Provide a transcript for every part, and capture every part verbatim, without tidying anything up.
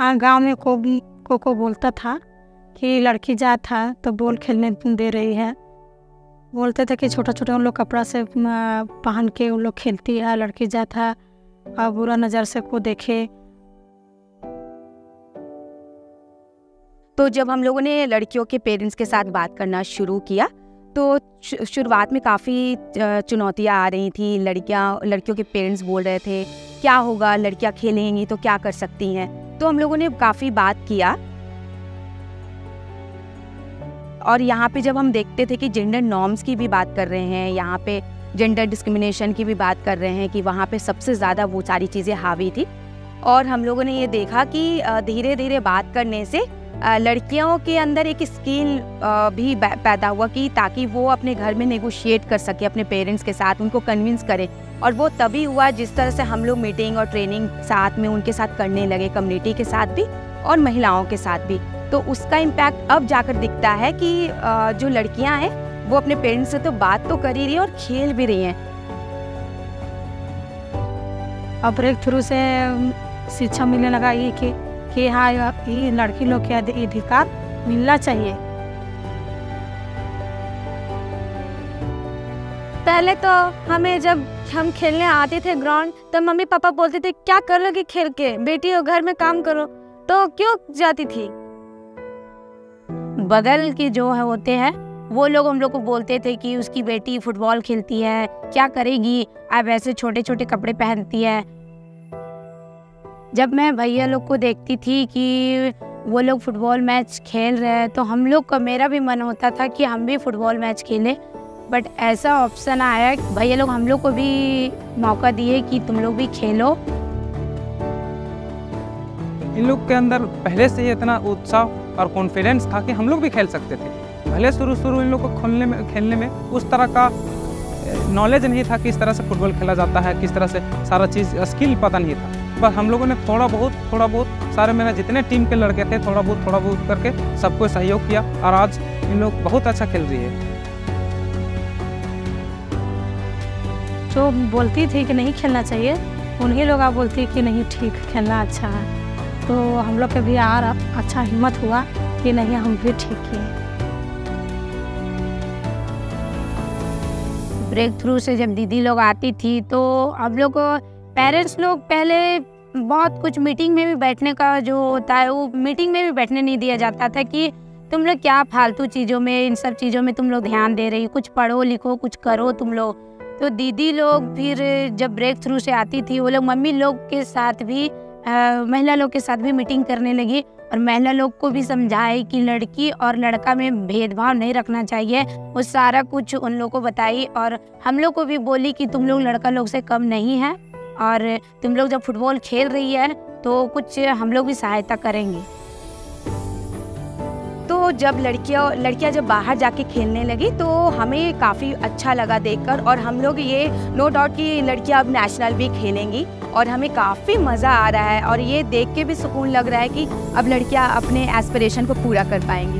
हाँ, गांव में को को को बोलता था कि लड़की जा था तो बॉल खेलने दे रही है। बोलते थे कि छोटा छोटा उन लोग कपड़ा से पहन के उन लोग खेलती है, लड़की जा था और बुरा नज़र से को देखे। तो जब हम लोगों ने लड़कियों के पेरेंट्स के साथ बात करना शुरू किया तो शुरुआत में काफ़ी चुनौतियाँ आ रही थी। लड़कियाँ लड़कियों के पेरेंट्स बोल रहे थे क्या होगा, लड़कियाँ खेलेंगी तो क्या कर सकती हैं। तो हम लोगों ने काफ़ी बात किया और यहाँ पे जब हम देखते थे कि जेंडर नॉर्म्स की भी बात कर रहे हैं, यहाँ पे जेंडर डिस्क्रिमिनेशन की भी बात कर रहे हैं कि वहाँ पे सबसे ज़्यादा वो सारी चीज़ें हावी थी। और हम लोगों ने ये देखा कि धीरे धीरे बात करने से लड़कियों के अंदर एक स्किल भी पैदा हुआ कि ताकि वो अपने घर में नेगोशिएट कर सके अपने पेरेंट्स के साथ, उनको कन्विंस करे। और वो तभी हुआ जिस तरह से हम लोग मीटिंग और ट्रेनिंग साथ में उनके साथ करने लगे, कम्युनिटी के साथ भी और महिलाओं के साथ भी। तो उसका इम्पैक्ट अब जाकर दिखता है कि जो लड़कियां हैं वो अपने पेरेंट्स से तो बात तो कर ही रही है और खेल भी रही हैं। अब ब्रेक थ्रू से शिक्षा मिलने लगा ये कि कि हाँ, ये लड़की लोग के अधिकार मिलना चाहिए। पहले तो हमें जब हम खेलने आते थे ग्राउंड तो मम्मी पापा बोलते थे क्या कर लोगी खेल के, बेटी हो घर में काम करो, तो क्यों जाती थी। बगल के जो है होते हैं वो लोग हम लोग को बोलते थे कि उसकी बेटी फुटबॉल खेलती है, क्या करेगी, अब ऐसे छोटे छोटे कपड़े पहनती है। जब मैं भैया लोग को देखती थी कि वो लोग फुटबॉल मैच खेल रहे हैं तो हम लोग का मेरा भी मन होता था कि हम भी फुटबॉल मैच खेलें। बट ऐसा ऑप्शन आया, भैया लोग हम लोग को भी मौका दिए कि तुम लोग भी खेलो। इन लोग के अंदर पहले से ही इतना उत्साह और कॉन्फिडेंस था कि हम लोग भी खेल सकते थे। पहले शुरू शुरू इन लोग को खेलने में खेलने में उस तरह का नॉलेज नहीं था, किस तरह से फुटबॉल खेला जाता है, किस तरह से सारा चीज़ स्किल पता नहीं था। बस हम लोगों ने थोड़ा बहुत थोड़ा बहुत सारे मेरे जितने टीम के लड़के थे थोड़ा बहुत थोड़ा बहुत करके सबको सहयोग किया और आज इन लोग बहुत अच्छा खेल रही है। जो बोलती थी कि नहीं खेलना चाहिए उन्हीं लोग आप बोलती कि नहीं ठीक खेलना अच्छा है, तो हम लोग के भी यार अच्छा हिम्मत हुआ कि नहीं हम भी ठीक किए। ब्रेक थ्रू से जब दीदी लोग आती थी तो हम लोग पेरेंट्स लोग पहले बहुत कुछ मीटिंग में भी बैठने का जो होता है वो मीटिंग में भी बैठने नहीं दिया जाता था कि तुम लोग क्या फालतू चीज़ों में, इन सब चीज़ों में तुम लोग ध्यान दे रही, कुछ पढ़ो लिखो कुछ करो तुम लोग। तो दीदी लोग फिर जब ब्रेक थ्रू से आती थी वो लोग मम्मी लोग के साथ भी आ, महिला लोग के साथ भी मीटिंग करने लगी और महिला लोग को भी समझाए कि लड़की और लड़का में भेदभाव नहीं रखना चाहिए। वो सारा कुछ उन लोग को बताई और हम लोग को भी बोली कि तुम लोग लड़का लोग से कम नहीं है और तुम लोग जब फुटबॉल खेल रही है तो कुछ हम लोग भी सहायता करेंगे। तो जब लड़कियां लड़कियां जब बाहर जाके खेलने लगी तो हमें काफ़ी अच्छा लगा देखकर और हम लोग ये नो डाउट कि लड़कियां अब नेशनल भी खेलेंगी और हमें काफ़ी मज़ा आ रहा है और ये देख के भी सुकून लग रहा है कि अब लड़कियां अपने एस्पिरेशन को पूरा कर पाएंगी।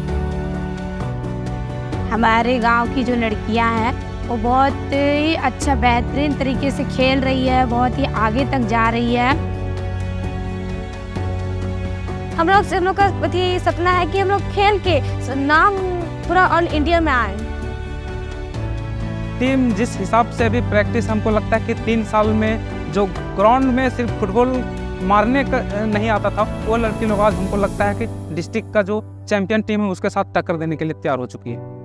हमारे गांव की जो लड़कियां हैं वो बहुत ही अच्छा बेहतरीन तरीके से खेल रही है, बहुत ही आगे तक जा रही है। हम लोग हम लोग का ये सपना है कि हम लोग खेल के नाम पूरा ऑल इंडिया में आए। टीम जिस हिसाब से अभी प्रैक्टिस हमको लगता है कि तीन साल में जो ग्राउंड में सिर्फ फुटबॉल मारने का नहीं आता था वो लड़की लोग आज हमको लगता है कि डिस्ट्रिक्ट का जो चैंपियन टीम है उसके साथ टक्कर देने के लिए तैयार हो चुकी है।